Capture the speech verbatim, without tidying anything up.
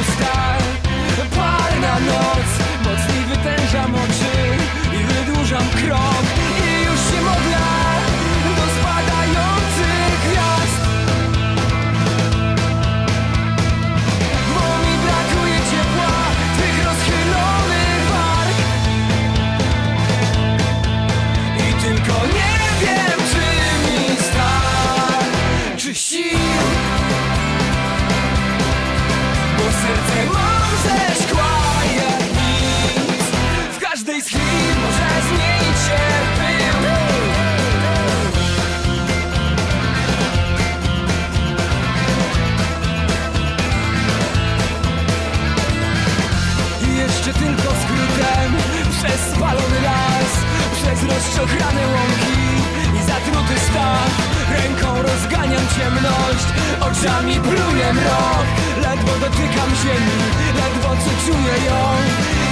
stal. Par na noc, mocniej wytężam oczy i wydłużam krok. I już się modlę do spadających gwiazd, bo mi brakuje ciepła twych rozchylonych warg. I tylko nie wiem, czy mi starczy sił, bo serce mam ze szkła jak nic. W każdej z chwil może zmienić się pył. I jeszcze tylko skrótem przez spalony las, przez rozczochrane łąki i zatruty staw. Ręką rozganiam ciemność, oczami pluję mrok. Ledwo dotykam ziemi, ledwo co czuję ją.